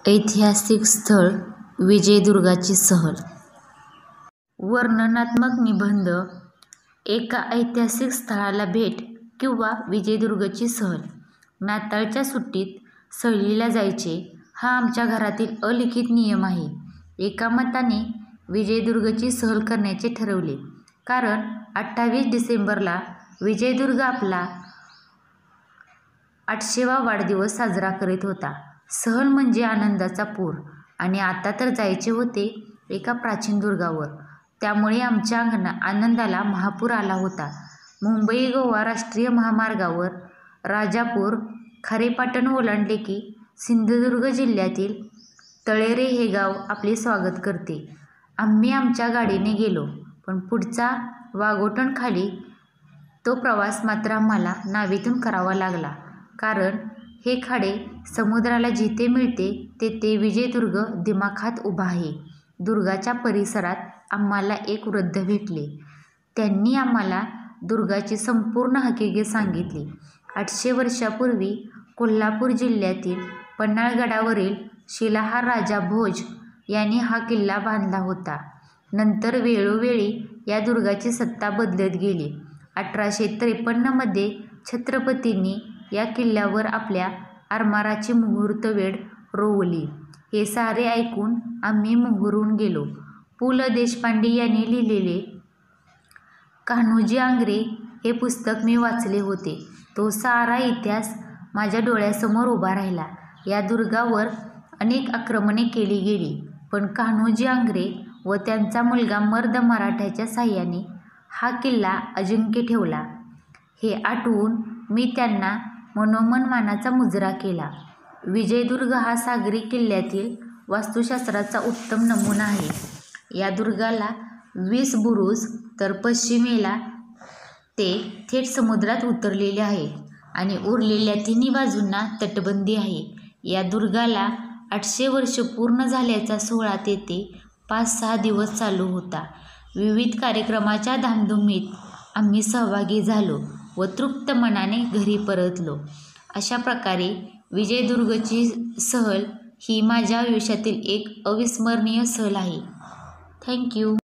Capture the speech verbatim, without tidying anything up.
ऐतिहासिक स्थळ विजयदुर्गाची सहल. वर्णनात्मक निबंध. एका ऐतिहासिक स्थळाला भेट किंवा विजयदुर्गची सहल. नाताळच्या सुट्टीत सहलीला जायचे हा आमच्या घरातील अलिखित नियम आहे. एका मताने विजयदुर्गची सहल करण्याचे ठरवले, कारण अठ्ठावीस डिसेंबरला विजयदुर्ग आपला आठशेवा वाढदिवस साजरा करीत होता. सहल म्हणजे आनंदाचा पूर, आणि आता तर जायचे होते एका प्राचीन दुर्गावर. त्यामुळे आमच्या आनंदाला महापूर आला होता. मुंबई गोवा राष्ट्रीय महामार्गावर राजापूर खारेपाटण ओलांडले की सिंधुदुर्ग जिल्ह्यातील तळेरे हे गाव आपले स्वागत करते. आम्ही आमच्या गाडीने गेलो, पण पुढचा वाघोटणखाली तो प्रवास मात्र आम्हाला नावेतून करावा लागला, कारण हे खाडे समुद्राला जिथे मिळते तेथे विजयदुर्ग दिमाखात उभा आहे. दुर्गाच्या परिसरात आम्हाला एक वृद्ध भेटले. त्यांनी आम्हाला दुर्गाची संपूर्ण हकीकत सांगितली. आठशे वर्षापूर्वी कोल्हापूर जिल्ह्यातील पन्हाळगडावरील शिलाहार राजा भोज यांनी हा किल्ला बांधला होता. नंतर वेळोवेळी या दुर्गाची सत्ता बदलत गेली. अठराशे त्रेपन्नमध्ये छत्रपतींनी या किल्ल्यावर आपल्या आरमाराची मुहूर्तवेळ रोवली. हे सारे ऐकून आम्ही मोहरून गेलो. पु ल देशपांडे यांनी लिहिलेले कान्होजी आंग्रे हे पुस्तक मी वाचले होते. तो सारा इतिहास माझ्या डोळ्यासमोर उभा राहिला. या दुर्गावर अनेक आक्रमणे केली गेली, पण कान्होजी आंग्रे व त्यांचा मुलगा मर्द मराठ्याच्या साहाय्याने हा किल्ला अजिंक्य ठेवला. हे आठवून मी त्यांना मनोमन मानाचा मुजरा केला. विजयदुर्ग हा सागरी किल्ल्यातील वास्तुशास्त्राचा उत्तम नमुना आहे. या दुर्गाला वीस बुरुज, तर पश्चिमेला ते थेट समुद्रात उतरलेले आहे, आणि उरलेल्या तिन्ही बाजूंना तटबंदी आहे. या दुर्गाला आठशे वर्ष पूर्ण झाल्याचा सोहळा तेथे पाच सहा दिवस चालू होता. विविध कार्यक्रमाच्या धामधुमीत आम्ही सहभागी झालो व तृप्त मनाने घरी परतलो. अशा प्रकारे विजयदुर्गची सहल ही माझ्या आयुष्यातील एक अविस्मरणीय सहल आहे. थँक्यू.